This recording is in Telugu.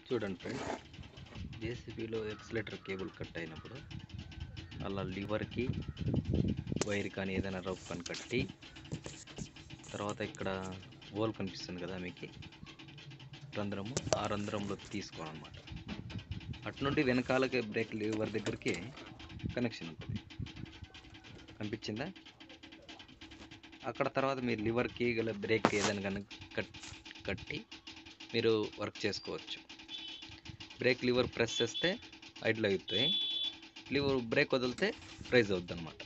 చూడండి ఫ్రెండ్స్, జేసీబీలో ఎక్సలేటర్ కేబుల్ కట్ అయినప్పుడు అలా లివర్కి వైర్ కానీ ఏదైనా రోప్ కానీ కట్టి, తర్వాత ఇక్కడ హోల్ కనిపిస్తుంది కదా మీకు రంధ్రము, ఆ రంధ్రంలో తీసుకోవాలన్నమాట. అటు నుండి వెనకాలకి బ్రేక్ లివర్ దగ్గరికి కనెక్షన్ ఉంటుంది, కనిపించిందా? అక్కడ తర్వాత మీరు లివర్కి గల బ్రేక్ ఏదైనా కానీ కట్టి మీరు వర్క్ చేసుకోవచ్చు. బ్రేక్ లివర్ ప్రెస్ చేస్తే ఐడ్ల్ అవుతాయి, లివర్ బ్రేక్ వదిలితే రైజ్ అవుద్ది అనమాట.